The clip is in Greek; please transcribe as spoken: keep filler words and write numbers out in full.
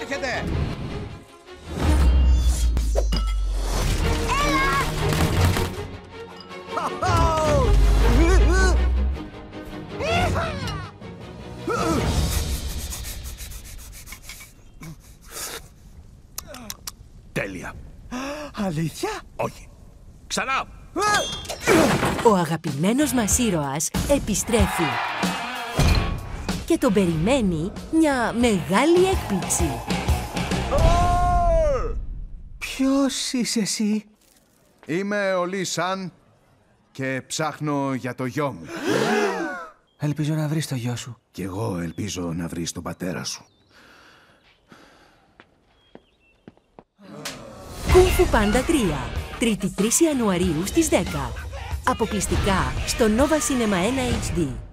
έρχεται! Τέλεια. Αλήθεια? Όχι. Ξανά. Ο αγαπημένος μας ήρωας επιστρέφει και τον περιμένει μια μεγάλη έκπληξη. Ποιος είσαι εσύ? Είμαι ο Λι Σαν και ψάχνω για το γιο μου. Ελπίζω να βρεις το γιο σου. Κι εγώ ελπίζω να βρεις τον πατέρα σου. Kung Fu Panda τρία, Τρίτη τρεις Ιανουαρίου στις δέκα. Αποκλειστικά στο Nova Cinema ένα έιτς ντι.